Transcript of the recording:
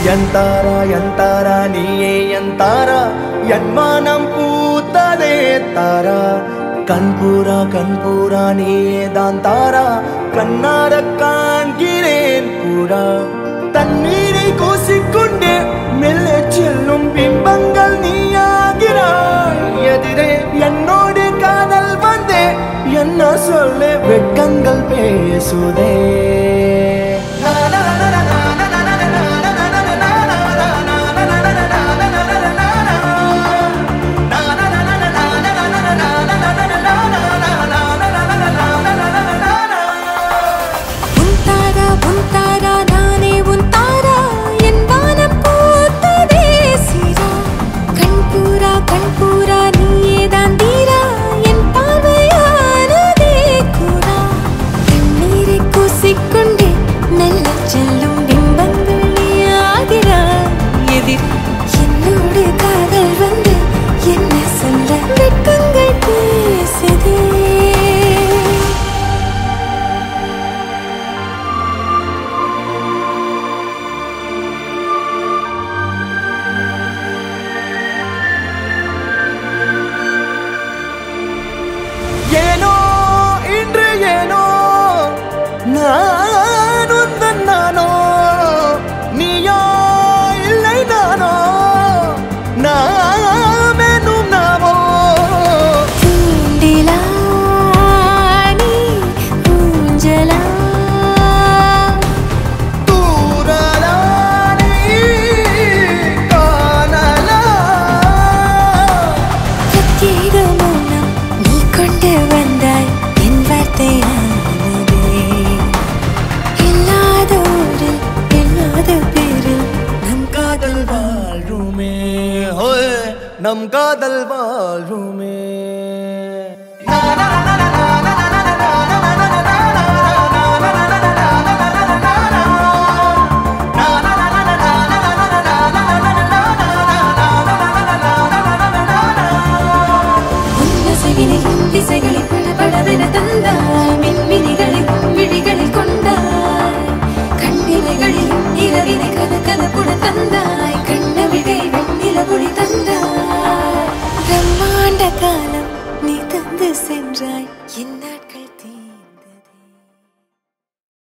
ಎಂತಾರ ನೀಯೇ ಎಂತಾರ ಎನ್ಮಾನಂ பூத்ததே தாரா கண்பூரா நீயே தான் தாரா கண்ணார காண்கிறேன் கூடா தண்ணீரை கூசிக்கொண்டே மெல்ல செல்லும் பிம்பங்கள் நீயாகிறாய் எதிரே என்னோடு காதல் வந்தே என்ன சொல்ல வெட்கங்கள் பேசுதே நம் காதல் வாழ்வுமே திசைகளில் படபடவென தந்தாய் மின்மினிகளில் விழிகளில் கொண்டாய் கண்ணிமைகளில் இரவினை கதகதப்புட தந்தாய் கண்ணவிழை வெண்ணிலவொளி தந்தாய் பிரம்மாண்ட காலம் நீ தந்து சென்றாய் என் நாட்கள்